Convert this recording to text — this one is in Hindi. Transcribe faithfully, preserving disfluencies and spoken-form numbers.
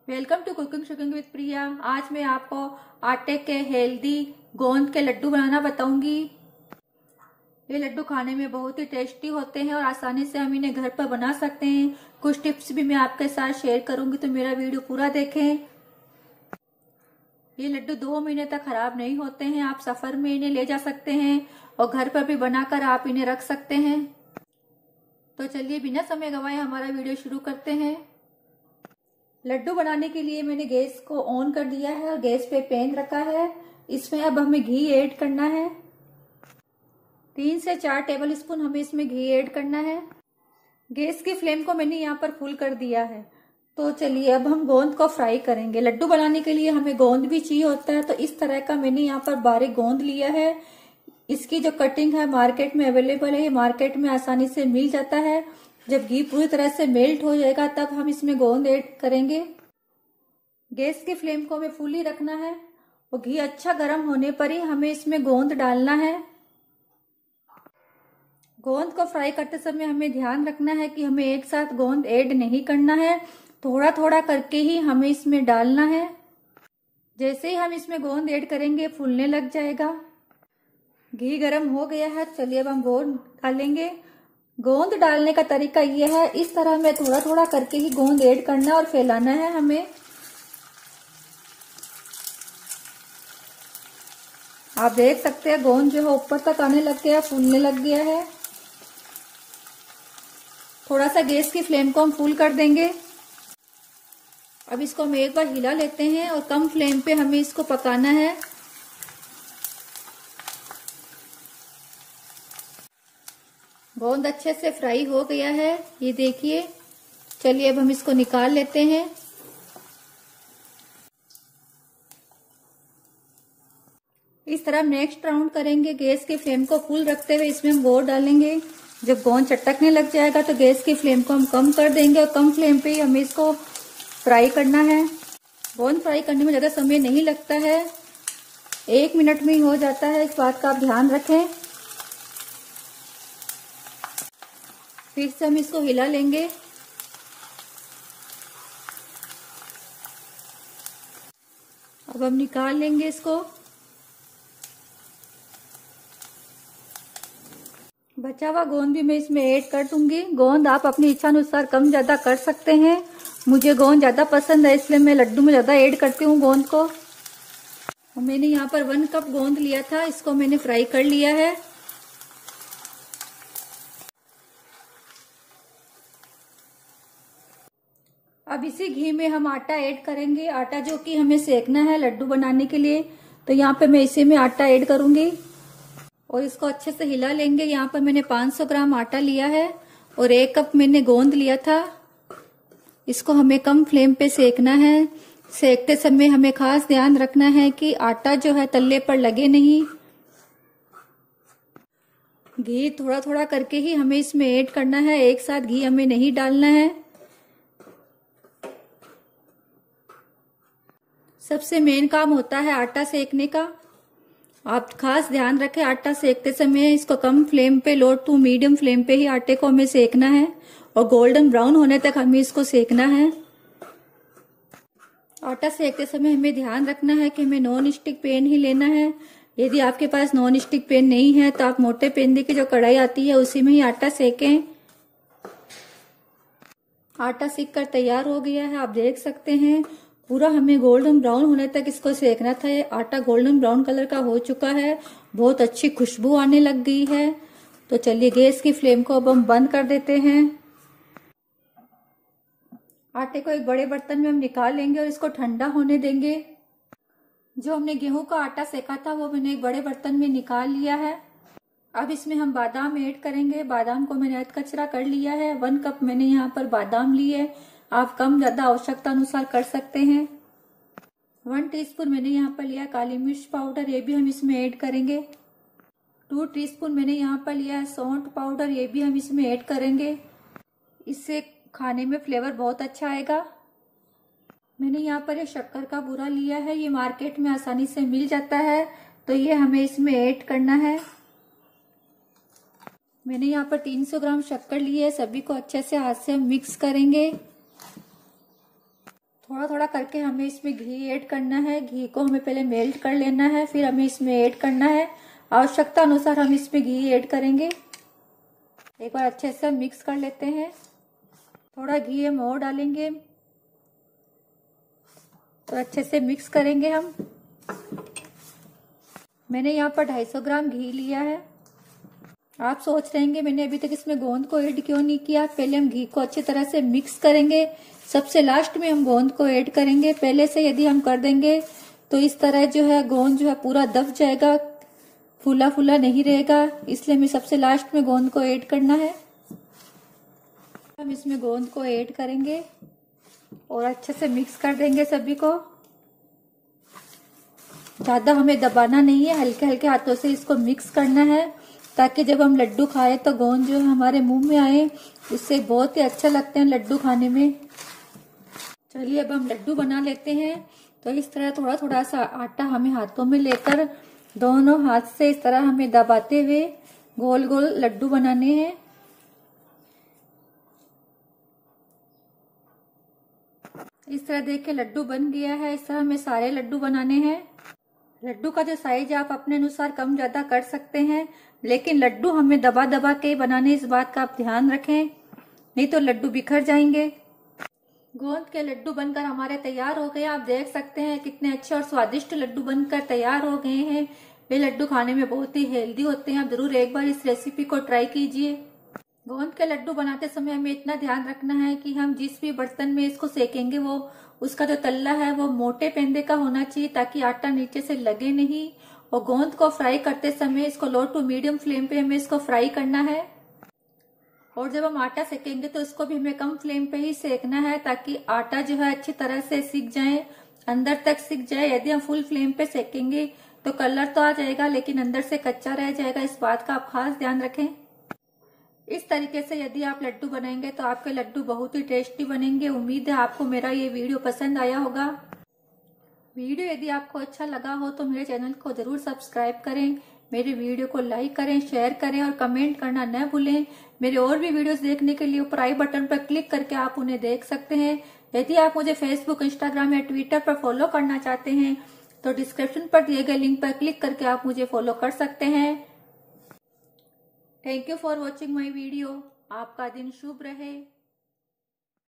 Welcome to cooking shooking with Priya. आज मैं आपको आटे के हेल्दी गोंद के लड्डू बनाना बताऊंगी। ये लड्डू खाने में बहुत ही टेस्टी होते हैं और आसानी से हम इन्हें घर पर बना सकते हैं। कुछ टिप्स भी मैं आपके साथ शेयर करूंगी, तो मेरा वीडियो पूरा देखें। ये लड्डू दो महीने तक खराब नहीं होते हैं। आप सफर में इन्हें ले जा सकते हैं और घर पर भी बनाकर आप इन्हें रख सकते हैं। तो चलिए बिना समय गंवाए हमारा वीडियो शुरू करते हैं। लड्डू बनाने के लिए मैंने गैस को ऑन कर दिया है और गैस पे पैन रखा है। इसमें अब हमें घी ऐड करना है। तीन से चार टेबल स्पून हमें इसमें घी ऐड करना है। गैस की फ्लेम को मैंने यहाँ पर फुल कर दिया है। तो चलिए अब हम गोंद को फ्राई करेंगे। लड्डू बनाने के लिए हमें गोंद भी चाहिए होता है, तो इस तरह का मैंने यहाँ पर बारीक गोंद लिया है। इसकी जो कटिंग है मार्केट में अवेलेबल है, ये मार्केट में आसानी से मिल जाता है। जब घी पूरी तरह से मेल्ट हो जाएगा तब हम इसमें गोंद ऐड करेंगे। गैस की फ्लेम को हमें फुल ही रखना है और घी अच्छा गर्म होने पर ही हमें इसमें गोंद डालना है। गोंद को फ्राई करते समय हमें ध्यान रखना है कि हमें एक साथ गोंद ऐड नहीं करना है, थोड़ा थोड़ा करके ही हमें इसमें डालना है। जैसे ही हम इसमें गोंद ऐड करेंगे फूलने लग जाएगा। घी गर्म हो गया है, चलिए अब हम गोंद डालेंगे। गोंद डालने का तरीका ये है, इस तरह में थोड़ा थोड़ा करके ही गोंद ऐड करना और फैलाना है हमें। आप देख सकते हैं गोंद जो है ऊपर तक आने लग गया, फूलने लग गया है। थोड़ा सा गैस की फ्लेम को हम फुल कर देंगे। अब इसको हम एक बार हिला लेते हैं और कम फ्लेम पे हमें इसको पकाना है। गोंद अच्छे से फ्राई हो गया है, ये देखिए। चलिए अब हम इसको निकाल लेते हैं। इस तरह नेक्स्ट राउंड करेंगे। गैस की फ्लेम को फुल रखते हुए इसमें हम गोंद डालेंगे। जब गोंद चटकने लग जाएगा तो गैस की फ्लेम को हम कम कर देंगे और कम फ्लेम पे ही हमें इसको फ्राई करना है। गोंद फ्राई करने में ज्यादा समय नहीं लगता है, एक मिनट में ही हो जाता है। इस बात का आप ध्यान रखें। फिर से हम इसको हिला लेंगे। अब हम निकाल लेंगे इसको। बचा हुआ गोंद भी मैं इसमें ऐड कर दूंगी। गोंद आप अपनी इच्छा अनुसार कम ज्यादा कर सकते हैं। मुझे गोंद ज्यादा पसंद है, इसलिए मैं लड्डू में ज्यादा ऐड करती हूँ गोंद को। मैंने यहाँ पर वन कप गोंद लिया था, इसको मैंने फ्राई कर लिया है। अब इसी घी में हम आटा ऐड करेंगे। आटा जो कि हमें सेकना है लड्डू बनाने के लिए, तो यहाँ पे मैं इसी में आटा ऐड करूंगी और इसको अच्छे से हिला लेंगे। यहाँ पर मैंने पाँच सौ ग्राम आटा लिया है और एक कप मैंने गोंद लिया था। इसको हमें कम फ्लेम पे सेकना है। सेकते समय हमें खास ध्यान रखना है कि आटा जो है तल्ले पर लगे नहीं। घी थोड़ा थोड़ा करके ही हमें इसमें ऐड करना है, एक साथ घी हमें नहीं डालना है। सबसे मेन काम होता है आटा सेकने का। आप खास ध्यान रखें, आटा सेकते समय इसको कम फ्लेम पे, लो टू मीडियम फ्लेम पे ही आटे को हमें सेकना है और गोल्डन ब्राउन होने तक हमें इसको सेकना है। आटा सेकते समय हमें ध्यान रखना है कि हमें नॉन स्टिक पैन ही लेना है। यदि आपके पास नॉन स्टिक पैन नहीं है तो आप मोटे पेंदे की जो कढ़ाई आती है उसी में ही आटा सेकें। आटा सेक कर तैयार हो गया है, आप देख सकते हैं। पूरा हमें गोल्डन ब्राउन होने तक इसको सेकना था। ये आटा गोल्डन ब्राउन कलर का हो चुका है, बहुत अच्छी खुशबू आने लग गई है। तो चलिए गैस की फ्लेम को अब हम बंद कर देते हैं। आटे को एक बड़े बर्तन में हम निकाल लेंगे और इसको ठंडा होने देंगे। जो हमने गेहूं का आटा सेका था वो मैंने एक बड़े बर्तन में निकाल लिया है। अब इसमें हम बादाम ऐड करेंगे। बादाम को मैंने अध कचरा कर लिया है। वन कप मैंने यहाँ पर बादाम लिए। आप कम ज्यादा आवश्यकता अनुसार कर सकते हैं। वन टीस्पून मैंने यहाँ पर लिया काली मिर्च पाउडर, ये भी हम इसमें ऐड करेंगे। टू टीस्पून मैंने यहाँ पर लिया है सौंठ पाउडर, ये भी हम इसमें ऐड करेंगे। इससे खाने में फ्लेवर बहुत अच्छा आएगा। मैंने यहाँ पर ये शक्कर का बूरा लिया है, ये मार्केट में आसानी से मिल जाता है, तो ये हमें इसमें ऐड करना है। मैंने यहाँ पर तीन सौ ग्राम शक्कर ली है। सभी को अच्छे से हाथ से हम मिक्स करेंगे। थोड़ा थोड़ा करके हमें इसमें घी ऐड करना है। घी को हमें पहले मेल्ट कर लेना है, फिर हमें इसमें ऐड करना है। आवश्यकता अनुसार हम इसमें घी ऐड करेंगे। एक बार अच्छे से मिक्स कर लेते हैं। थोड़ा घी हम और डालेंगे तो अच्छे से मिक्स करेंगे हम। मैंने यहाँ पर दो सौ पचास ग्राम घी लिया है। आप सोच रहे हैं मैंने अभी तक इसमें गोंद को ऐड क्यों नहीं किया। पहले हम घी को अच्छी तरह से मिक्स करेंगे, सबसे लास्ट में हम गोंद को ऐड करेंगे। पहले से यदि हम कर देंगे तो इस तरह जो है गोंद जो है पूरा दब जाएगा, फूला फूला नहीं रहेगा। इसलिए हमें सबसे लास्ट में गोंद को ऐड करना है। हम इसमें गोंद को ऐड करेंगे और अच्छे से मिक्स कर देंगे सभी को। ज्यादा हमें दबाना नहीं है, हल्के हल्के हाथों से इसको मिक्स करना है, ताकि जब हम लड्डू खाएं तो गोंद जो है हमारे मुंह में आए। इससे बहुत ही अच्छा लगते हैं लड्डू खाने में। चलिए अब हम लड्डू बना लेते हैं। तो इस तरह थोड़ा थोड़ा सा आटा हमें हाथों में लेकर दोनों हाथ से इस तरह हमें दबाते हुए गोल गोल लड्डू बनाने हैं। इस तरह देख के लड्डू बन गया है। इस तरह हमें सारे लड्डू बनाने हैं। लड्डू का जो साइज आप अपने अनुसार कम ज्यादा कर सकते हैं, लेकिन लड्डू हमें दबा दबा के बनाने, इस बात का आप ध्यान रखें, नहीं तो लड्डू बिखर जाएंगे। गोंद के लड्डू बनकर हमारे तैयार हो गए। आप देख सकते हैं कितने अच्छे और स्वादिष्ट लड्डू बनकर तैयार हो गए हैं। ये लड्डू खाने में बहुत ही हेल्दी होते हैं। आप जरूर एक बार इस रेसिपी को ट्राई कीजिए। गोंद के लड्डू बनाते समय हमें इतना ध्यान रखना है कि हम जिस भी बर्तन में इसको सेकेंगे वो उसका जो तल्ला है वो मोटे पेंदे का होना चाहिए, ताकि आटा नीचे से लगे नहीं। और गोंद को फ्राई करते समय इसको लो टू मीडियम फ्लेम पे हमें इसको फ्राई करना है। और जब हम आटा सेकेंगे तो इसको भी हमें कम फ्लेम पे ही सेकना है, ताकि आटा जो है अच्छी तरह से सिक जाए, अंदर तक सिक जाए। यदि हम फुल फ्लेम पे सेकेंगे तो कलर तो आ जाएगा लेकिन अंदर से कच्चा रह जाएगा। इस बात का आप खास ध्यान रखें। इस तरीके से यदि आप लड्डू बनाएंगे तो आपके लड्डू बहुत ही टेस्टी बनेंगे। उम्मीद है आपको मेरा ये वीडियो पसंद आया होगा। वीडियो यदि आपको अच्छा लगा हो तो मेरे चैनल को जरूर सब्सक्राइब करें, मेरे वीडियो को लाइक करें, शेयर करें और कमेंट करना न भूलें। मेरे और भी वीडियोस देखने के लिए ऊपर आई बटन पर क्लिक करके आप उन्हें देख सकते हैं। यदि आप मुझे फेसबुक, इंस्टाग्राम या ट्विटर पर फॉलो करना चाहते हैं तो डिस्क्रिप्शन पर दिए गए लिंक पर क्लिक करके आप मुझे फॉलो कर सकते हैं। Thank you for watching my video. आपका दिन शुभ रहे।